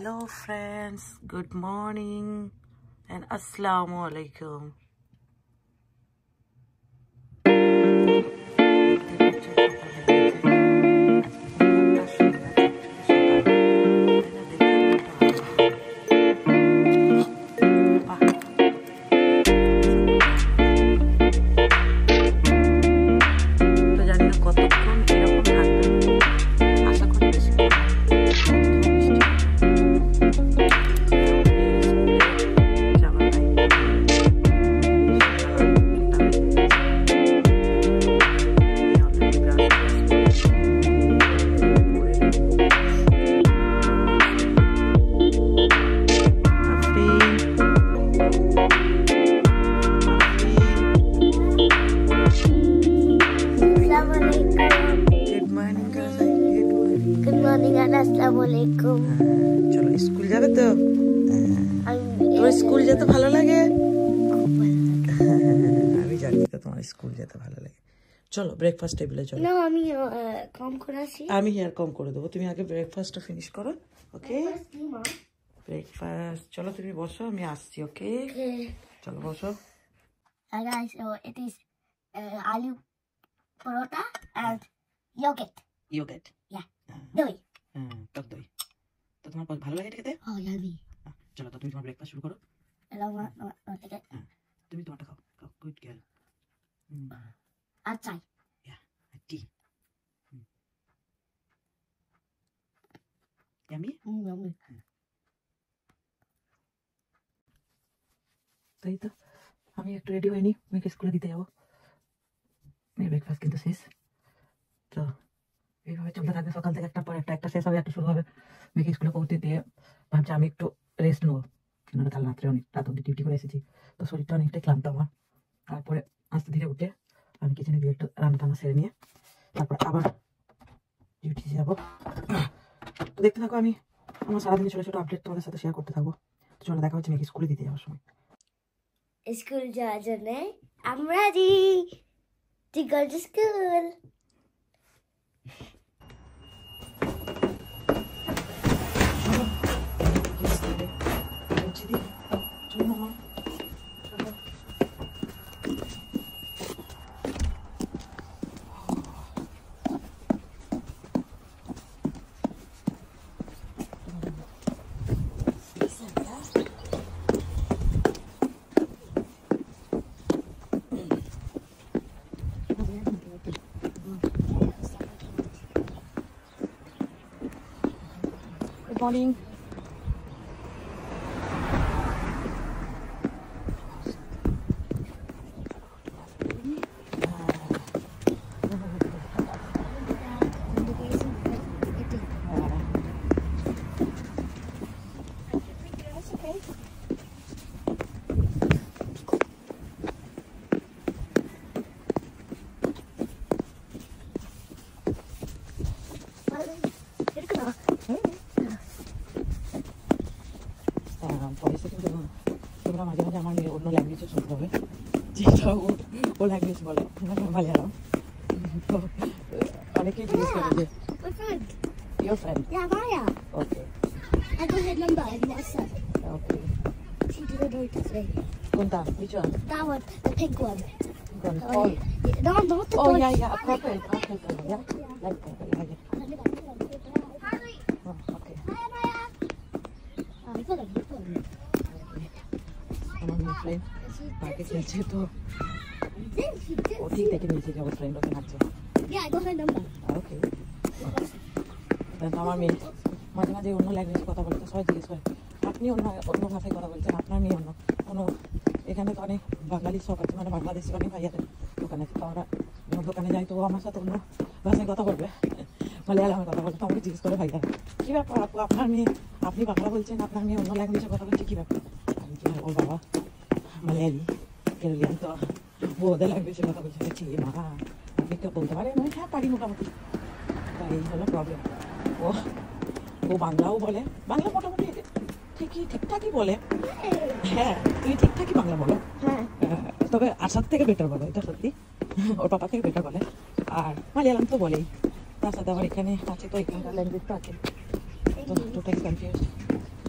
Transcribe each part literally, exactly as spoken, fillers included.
Hello friends, good morning and Assalamu alaikum. চলো school যাবে তো? তোমার স্কুল যেতে ভালো লাগে? আমি জানি তো তোমার স্কুল যেতে ভালো লাগে। চলো ব্রেকফাস্ট টেবিলে চলো। না আমি কম করে আসি। আমি হেয়ার কম করে দেবো, তুমি আগে ব্রেকফাস্টটা ফিনিশ করো। Okay breakfast. চলো তুমি বসো, আমি আসছি। ওকে চলো বসো। Guys, so it is uh, aloo paratha and yogurt. Yogurt. Yeah. Doi. হ্যাঁ টক দই। তো তোমার ভালো লাগে খেতে? Oh, yummy. চলো তো তুমি তোমার ব্রেকফাস্ট শুরু করো। Hello, ma, ma, ma, take it. তুমি তোমারটা খাও। খাও, গুড গার্ল। আর চাই। Yeah, tea. Yummy? Mm, yummy. তাই তো আমি একটু রেডি হইনি, মেয়েকে স্কুলে দিতে যাবো। মেয়ের ব্রেকফাস্ট কিন্তু শেষ। তো এইভাবে চলতে থাকবে, সকাল থেকে একটা পর একটা একটা শেষ হবে, একটা শুরু হবে। মেয়েকে স্কুলে পৌঁছে দিয়ে ভাবছি আমি একটু রেস্ট নেবো, কেননা কাল রাত্রে অনেক রাত অব্দি ডিউটি করে এসেছি, তো শরীরটা অনেকটাই ক্লান্ত আমার। তারপরে আস্তে ধীরে উঠে আমি কিচেনে গিয়ে একটু রান্না টান্না সেরে নিয়ে তারপর আবার ডিউটি যাবো। তো দেখতে থাকো, আমি আমার সারাদিনে ছোটো ছোটো আপডেট তোমাদের সাথে শেয়ার করতে থাকবো। তো চলো দেখা হচ্ছে মেয়েকে স্কুলে দিতে যাওয়ার সময়। স্কুল যাওয়ার জন্য I'm ready to go to school. Good morning. পয়সা কিন্তু তোমরা মাঝে মাঝে আমার মেয়ে অন্য ল্যাঙ্গুয়েজও শুনতে হবে, যেটা ও ও ল্যাঙ্গুয়েজ বলে, মালয়ালম। তো অনেকেই জিজ্ঞেস করে যে your friend? Yeah, Maya. Okay. I got her number in WhatsApp. Okay. She didn't know it today. Kunta, which one? That one, the pink one. Pink one. Oh, yeah. No, not the Oh, one. yeah, yeah, purple, purple color, yeah? Like purple, like it. Oh, okay. Maya, Maya. Um, put it, put it. আমার মেয়ে friend পার্কে খেলছে, তো Then she did. ও ঠিক দেখে নিয়েছে যে আমার ফ্রেন্ড ওকে হাঁটছে। Yeah, I got her number. ওকে। আমার মেয়ে মাঝে মাঝে অন্য ল্যাঙ্গুয়েজে কথা বলতে সবাই জিজ্ঞেস করে আপনি অন্য অন্য ভাষায় কথা বলছেন, আপনার মেয়ে অন্য কোনো। এখানে তো অনেক বাঙালি শখ আছে, মানে বাংলাদেশি অনেক ভাই আছে দোকানে আছে, তো আমরা দোকানে যাই তো আমার সাথে অন্য ভাষায় কথা বলবে, মালয়ালামে কথা বলবে। তো আমাকে জিজ্ঞেস করে ভাইয়া কী ব্যাপার আপু, আপনার মেয়ে আপনি বাংলা বলছেন, আপনার মেয়ে অন্য ল্যাঙ্গুয়েজে কথা বলছে, কী ব্যাপার? আমি কি ও বাবা মালয়ালি কেরলিয়ান, তো ও ওদের ল্যাঙ্গুয়েজে কথা বলছে। ঠিক মা আপনি কেউ বলতে পারেন? আমি হ্যাঁ পারি মোটামুটি। তাই এই হলো প্রবলেম। ও ও বাংলাও বলে, বাংলা মোটামুটি ঠিকই ঠিকঠাকই বলে। হ্যাঁ তুমি ঠিকঠাকই বাংলা বলো, তবে আসার থেকে বেটার বলো, এটা সত্যি। ওর পাপা থেকে বেটার বলে। আর মালয়ালাম তো বলেই, তার সাথে আবার এখানে আছে তো এখানকার ল্যাঙ্গুয়েজ তো আছে, তো টোটালি কনফিউজ।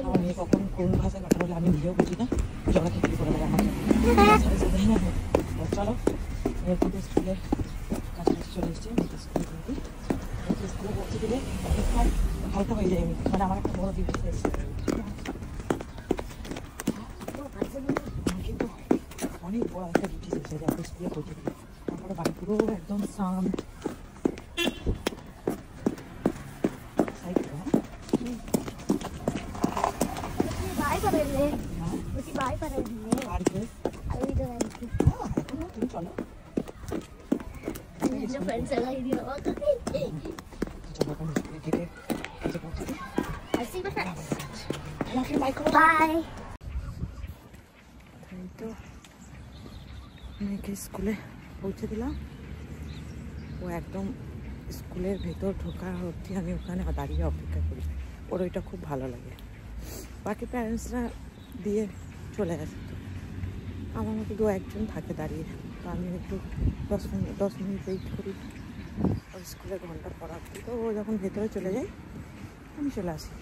আমার মেয়ে কখন কোন ভাষায় কথা বলে আমি নিজেও বুঝি না, জগা খিচুড়ি করে দেয় আমার জন্য। চলো এরকম স্কুলের কাছাকাছি চলে এসেছি, স্কুলে স্কুলে পৌঁছে দিলে অনেকটা হালকা হয়ে যায়। মানে আমার একটা বড় ডিউটি এসেছে, কিন্তু অনেক বড় একটা ডিউটি এসেছে যে আপনি স্কুলে পৌঁছে দিলে। তারপরে বাড়ি পুরো একদম সাম তুমি চলো মেয়েকে স্কুলে পৌঁছে দিলাম। ও একদম স্কুলের ভেতর ঢোকা অবধি আমি ওখানে দাঁড়িয়ে অপেক্ষা করি, ওর ওইটা খুব ভালো লাগে। বাকি প্যারেন্টসরা দিয়ে চলে আসে, তো আমার মতো দু একজন থাকে দাঁড়িয়ে, তো আমি একটু দশ মিনিট দশ মিনিট ওয়েট করি ওর স্কুলে ঘন্টা পড়া অবধি। তো ও যখন ভেতরে চলে যায় আমি চলে আসি।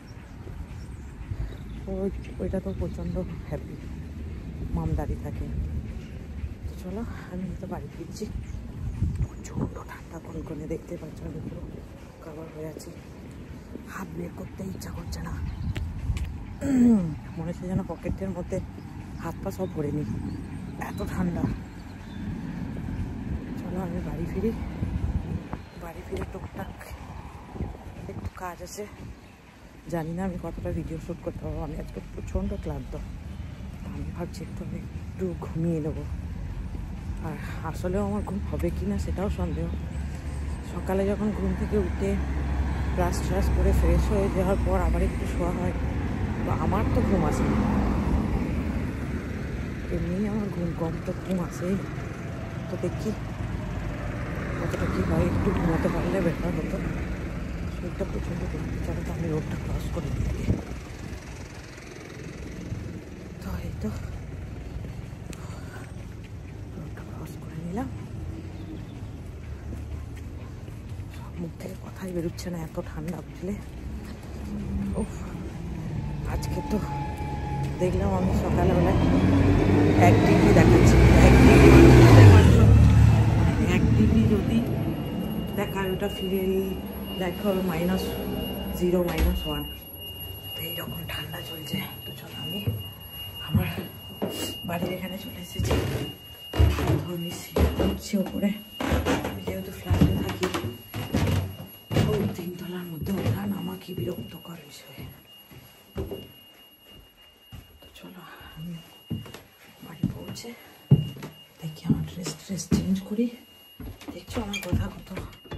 ওই ওইটা তো প্রচণ্ড হ্যাপি, মাম দাঁড়িয়ে থাকে। তো চলো আমি হয়তো বাড়ি ফিরছি। প্রচণ্ড ঠান্ডা কনকনে, দেখতে পাচ্ছ আমি পুরো কভার হয়ে আছি, হাত বের করতে ইচ্ছা করছে না, মনে হচ্ছে যেন পকেটের মধ্যে হাত পা সব ভরে নিই, এত ঠান্ডা। চলো আমি বাড়ি ফিরি, বাড়ি ফিরে টুকটাক একটু কাজ আছে, জানি না আমি কতটা ভিডিও শ্যুট করতে পারবো। আমি আজকে প্রচণ্ড ক্লান্ত, আমি ভাবছি একটু আমি একটু ঘুমিয়ে নেবো। আর আসলেও আমার ঘুম হবে কি না সেটাও সন্দেহ। সকালে যখন ঘুম থেকে উঠে ব্রাশ ট্রাশ করে ফ্রেশ হয়ে যাওয়ার পর আবার একটু শোয়া হয়, তো আমার তো ঘুম আসে না। এমনি আমার ঘুম কম, তো ঘুম আসেই। তো দেখি কতটা কী হয়, একটু ঘুমাতে পারলে বেটার হতো। শরীরটা প্রচণ্ড ঘুমাতে চলে, তো আমি রোডটা ক্রস করে দিই। তো এই তো রোডটা ক্রস করে নিলাম, মুখ থেকে কথাই বেরোচ্ছে না, এত ঠান্ডা বুঝলে। ও আজকে তো দেখলাম আমি সকালবেলায় এক ডিগ্রি দেখাচ্ছি, এক ডিগ্রি এক ডিগ্রি যদি দেখায় ওটা ফিরে দেখা হবে মাইনাস জিরো মাইনাস ওয়ান। তো এইরকম ঠান্ডা চলছে। তো চলো আমি আমার বাড়ির এখানে চলে এসেছি, ধরনের উঠছি ওপরে। আমি যেহেতু ফ্ল্যাটে থাকি, ওই তিনতলার মধ্যে ওঠা নামা কি বিরক্তকর বিষয়। তো চলো আমি বাড়ি পৌঁছে দেখি আমার ড্রেস ট্রেস চেঞ্জ করি। দেখছো আমার কথা কত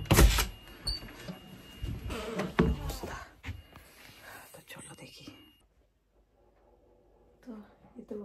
অবস্থা। তো চলো দেখি। তো এই তো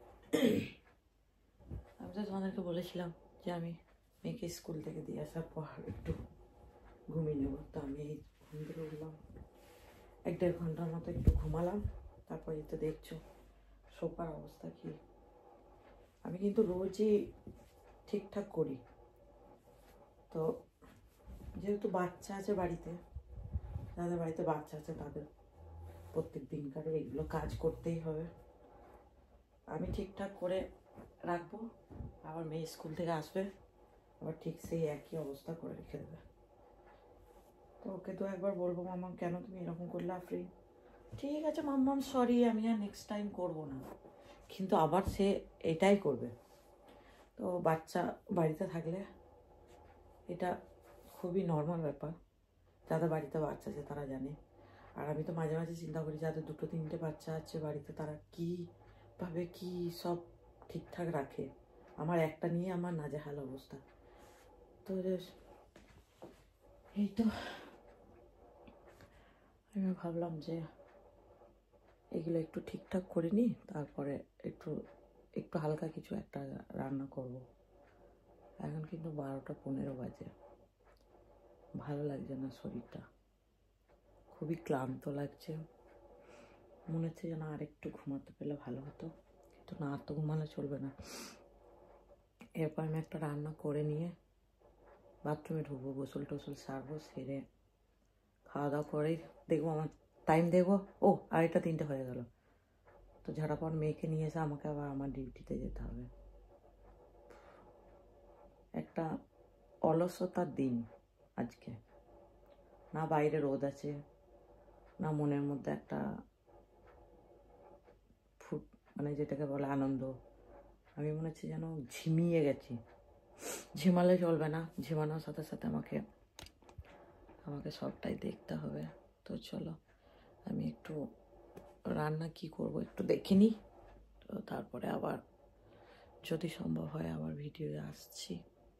আমি তো তোমাদেরকে বলেছিলাম যে আমি মেয়েকে স্কুল থেকে দিয়ে আসার পর একটু ঘুমিয়ে নেব। তো আমি এই ঘুম থেকে উঠলাম, এক দেড় ঘন্টার মতো একটু ঘুমালাম। তারপরে তো দেখছো সোফার অবস্থা কি। আমি কিন্তু রোজই ঠিকঠাক করি, তো যেহেতু বাচ্চা আছে বাড়িতে, যাদের বাড়িতে বাচ্চা আছে তাদের প্রত্যেক দিনকারের এগুলো কাজ করতেই হবে। আমি ঠিকঠাক করে রাখবো, আবার মেয়ে স্কুল থেকে আসবে আবার ঠিক সেই একই অবস্থা করে রেখে দেবে। তো ওকে তো একবার বলবো, মাম্মাম কেন তুমি এরকম করলে আফরিন? ঠিক আছে মাম্মাম সরি, আমি আর নেক্সট টাইম করবো না। কিন্তু আবার সে এটাই করবে। তো বাচ্চা বাড়িতে থাকলে এটা খুবই নর্মাল ব্যাপার, যাদের বাড়িতে বাচ্চা আছে তারা জানে। আর আমি তো মাঝে মাঝে চিন্তা করি যাদের দুটো তিনটে বাচ্চা আছে বাড়িতে, তারা কীভাবে কী সব ঠিকঠাক রাখে। আমার একটা নিয়ে আমার নাজেহাল অবস্থা। তো এই তো আমি ভাবলাম যে এগুলো একটু ঠিকঠাক করে নিই, তারপরে একটু একটু হালকা কিছু একটা রান্না করব। এখন কিন্তু বারোটা পনেরো বাজে, ভালো লাগছে না, শরীরটা খুবই ক্লান্ত লাগছে। মনে হচ্ছে যেন আর একটু ঘুমাতে পেলে ভালো হতো, কিন্তু না, আর তো ঘুমালে চলবে না। এরপর আমি একটা রান্না করে নিয়ে বাথরুমে ঢুকবো, গোসল টোসল সারবো, সেরে খাওয়া দাওয়া করে দেখবো আমার টাইম দেখবো, ও আড়াইটা তিনটে হয়ে গেল। তো ঝাড়াপড় মেয়েকে নিয়ে এসে আমাকে আবার আমার ডিউটিতে যেতে হবে। একটা অলসতার দিন আজকে, না বাইরে রোদ আছে, না মনের মধ্যে একটা ফুট মানে যেটাকে বলে আনন্দ। আমি মনে হচ্ছে যেন ঝিমিয়ে গেছি। ঝিমালে চলবে না, ঝিমানোর সাথে সাথে আমাকে আমাকে সবটাই দেখতে হবে। তো চলো আমি একটু রান্না কি করব একটু দেখে নিই, তো তারপরে আবার যদি সম্ভব হয় আবার ভিডিও আসছি।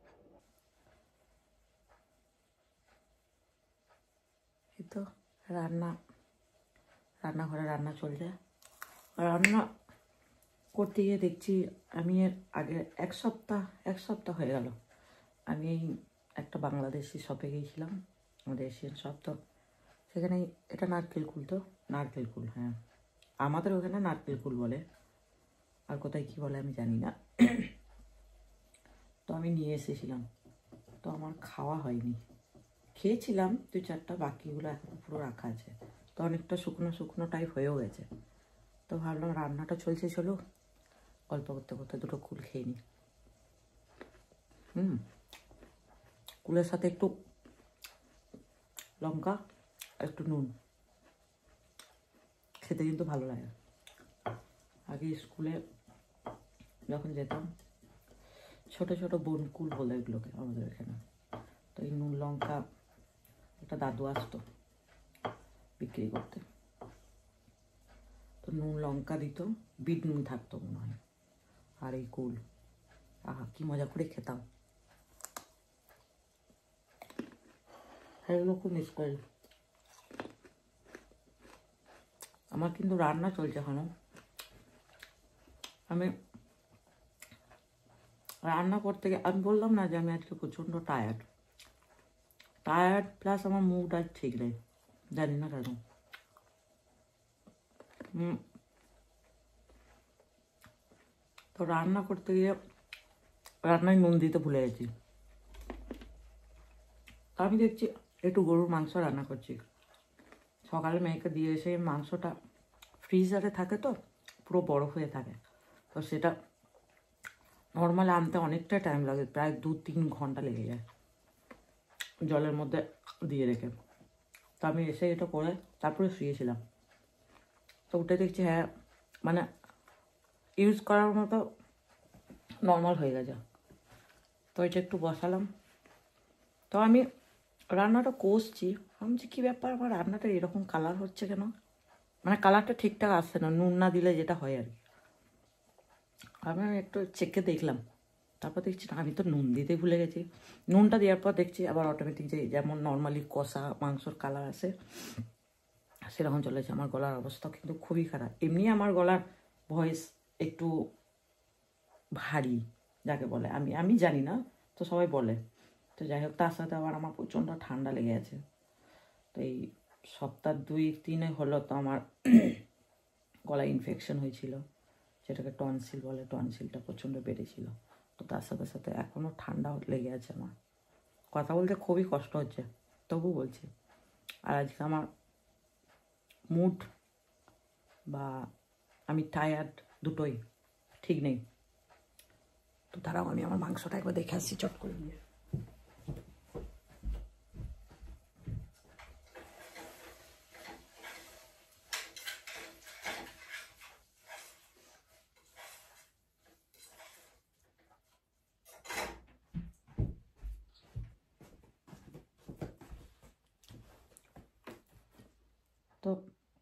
এই তো রান্না, রান্নাঘরে রান্না চলছে। রান্না করতে গিয়ে দেখছি আমি এর আগে এক সপ্তাহ এক সপ্তাহ হয়ে গেল আমি এই একটা বাংলাদেশি শপে গিয়েছিলাম, আমাদের এশিয়ান শপ। তো সেখানে এটা নারকেল কুল, তো নারকেল কুল, হ্যাঁ আমাদের ওখানে নারকেল কুল বলে, আর কোথায় কী বলে আমি জানি না। তো আমি নিয়ে এসেছিলাম, তো আমার খাওয়া হয়নি। খেয়েছিলাম দুই চারটা, বাকিগুলো এখন পুরো রাখা আছে। তো অনেকটা শুকনো শুকনো টাইপ হয়েও গেছে। তো ভাবলাম রান্নাটা চলছে, চলো গল্প করতে করতে দুটো কুল খেয়ে নিই। হুম কুলের সাথে একটু লঙ্কা আর একটু নুন, খেতে কিন্তু ভালো লাগে। আগে স্কুলে যখন যেতাম, ছোট ছোট বনকুল বলে এগুলোকে আমাদের এখানে, তো এই নুন লঙ্কা একটা দাদু আসতো বিক্রি করতে, তো নুন লঙ্কা দিত, বিট নুন থাকতো মনে হয়, আর এই কুল, আহা কি মজা করে খেতাম। এগুলো খুব মিস করি। আমার কিন্তু রান্না চলছে এখনো। আমি রান্না করতে গিয়ে আমি বললাম না যে আমি আজকে প্রচণ্ড টায়ার্ড টায়ার্ড প্লাস আমার মুড আজ ঠিক নেই, জানি না কেন। হুম তো রান্না করতে গিয়ে রান্নায় নুন দিতে ভুলে গেছি। আমি দেখছি একটু গরুর মাংস রান্না করছি, সকালে মেয়েকে দিয়ে এসে মাংসটা ফ্রিজারে থাকে, তো পুরো বরফ হয়ে থাকে, তো সেটা নর্মালি আনতে অনেকটা টাইম লাগে, প্রায় দু তিন ঘন্টা লেগে যায় জলের মধ্যে দিয়ে রেখে। তো আমি এসে এটা করে তারপরে শুয়েছিলাম, তো উঠে দেখছি হ্যাঁ মানে ইউজ করার মতো নর্মাল হয়ে গেছে। তো এটা একটু বসালাম, তো আমি রান্নাটা কষছি, আমি যে কী ব্যাপার আমার রান্নাটা এরকম কালার হচ্ছে কেন, মানে কালারটা ঠিকঠাক আসছে না, নুন না দিলে যেটা হয় আর কি। আমি একটু চেকে দেখলাম, তারপর দেখছি না আমি তো নুন দিতে ভুলে গেছি। নুনটা দেওয়ার পর দেখছি আবার অটোমেটিক যে যেমন নর্মালি কষা মাংসর কালার আসে সেরকম চলেছে। আমার গলার অবস্থা কিন্তু খুবই খারাপ, এমনি আমার গলার ভয়েস একটু ভারী যাকে বলে, আমি আমি জানি না, তো সবাই বলে। তো যাই হোক, তার সাথে আবার আমার প্রচণ্ড ঠান্ডা লেগে আছে। তো এই সপ্তাহ দুই তিনে হলো তো আমার গলায় ইনফেকশন হয়েছিল, যেটাকে টনসিল বলে, টনসিলটা প্রচণ্ড বেড়েছিল। তো তার সাথে সাথে এখনও ঠান্ডা লেগে আছে, আমার কথা বলতে খুবই কষ্ট হচ্ছে, তবু বলছি। আর আজকে আমার মুড বা আমি টায়ার্ড দুটোই ঠিক নেই। তো তারাও আমি আমার মাংসটা একবার দেখে আসছি চট করে নিয়ে। তো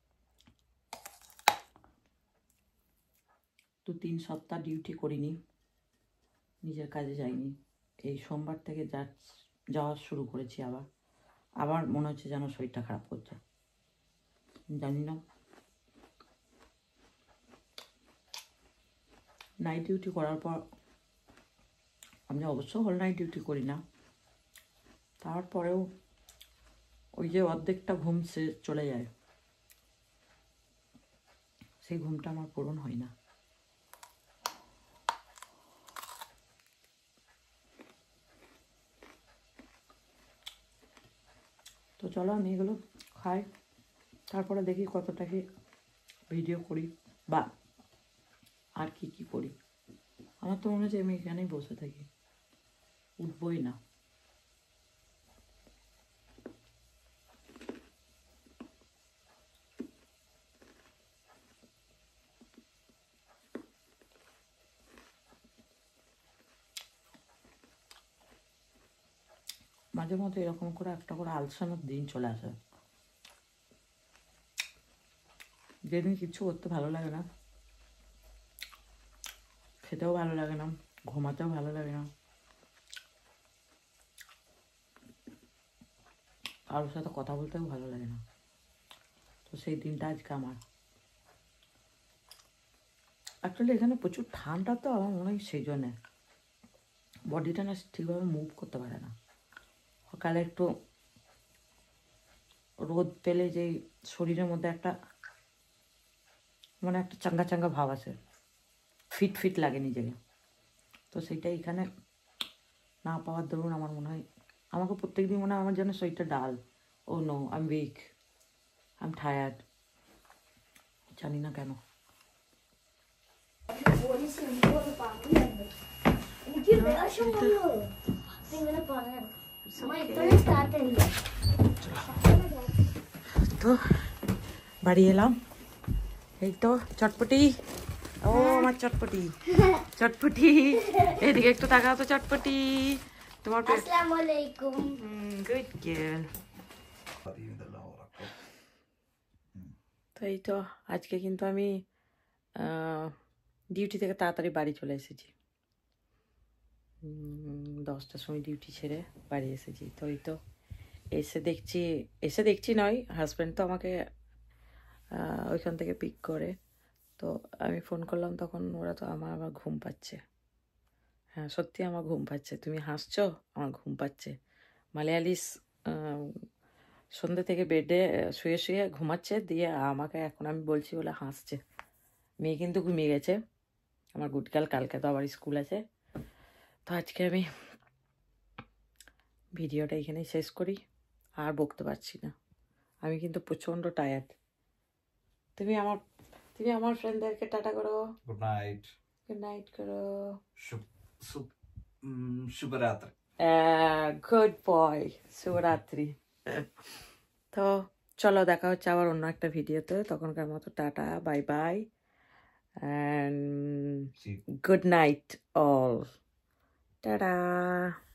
দু তিন সপ্তাহ ডিউটি করিনি, নিজের কাজে যাইনি। এই সোমবার থেকে যা যাওয়া শুরু করেছি, আবার আবার মনে হচ্ছে যেন শরীরটা খারাপ করছে, জানি না। নাইট ডিউটি করার পর, আমি অবশ্য হোল নাইট ডিউটি করি না, তারপরেও ওই যে অর্ধেকটা ঘুম সে চলে যায়, সেই ঘুমটা আমার পূরণ হয় না। তো চলো আমি এগুলো খাই, তারপরে দেখি কতটা কি ভিডিও করি বা আর কি কি করি। আমার তো মনে হচ্ছে আমি এখানেই বসে থাকি, উঠবই না। মাঝে মধ্যে এরকম করে একটা করে আলসানোর দিন চলে আসে, যেদিন কিছু করতে ভালো লাগে না, খেতেও ভালো লাগে না, ঘুমাতেও ভালো লাগে না, কারোর সাথে কথা বলতেও ভালো লাগে না, তো সেই দিনটা আজকে আমার। অ্যাকচুয়ালি এখানে প্রচুর ঠান্ডা, তো আমার মনে হয় সেই জন্যে বডিটা না ঠিকভাবে মুভ করতে পারে না। সকালে একটু রোদ পেলে যেই শরীরের মধ্যে একটা মানে একটা চাঙ্গা চাঙ্গা ভাব আসে, ফিট ফিট লাগে নিজেকে, তো সেইটা এখানে না পাওয়ার দরুন আমার মনে হয়, আমাকে প্রত্যেক দিন মনে হয় আমার যেন শরীরটা dull. Oh no, I am weak, I am tired, জানি না কেন। তো বাড়ি এলাম, এই তো চটপটি, ও আমার চটপটি, চটপটি এদিকে একটু তাকাও তো চটপটি, তোমার আসসালামু আলাইকুম। Good girl. তো এই তো আজকে কিন্তু আমি ডিউটি থেকে তাড়াতাড়ি বাড়ি চলে এসেছি, দশটার সময় ডিউটি ছেড়ে বাড়ি এসেছি। তো এই তো এসে দেখছি, এসে দেখছি নয়, হাজব্যান্ড তো আমাকে ওইখান থেকে পিক করে, তো আমি ফোন করলাম, তখন ওরা তো আমার আবার ঘুম পাচ্ছে। হ্যাঁ সত্যি আমার ঘুম পাচ্ছে, তুমি হাসছো, আমার ঘুম পাচ্ছে। মালয়ালিস সন্ধ্যে থেকে বেডে শুয়ে শুয়ে ঘুমাচ্ছে, দিয়ে আমাকে এখন আমি বলছি বলে হাসছে। মেয়ে কিন্তু ঘুমিয়ে গেছে, আমার গুডকাল, কালকে তো আবার স্কুল আছে। তো আজকে আমি ভিডিওটা এখানেই শেষ করি, আর বকতে পারছি না, আমি কিন্তু প্রচণ্ড টায়ার্ড। তুমি আমার তুমি আমার ফ্রেন্ডদেরকে টাটা করো। Good night. গুড নাইট করো। শুভরাত্রি। গুড বয়, শুভরাত্রি। তো চলো দেখা হচ্ছে আবার অন্য একটা ভিডিওতে, তখনকার মতো tata, bye bye, and good night all, tata.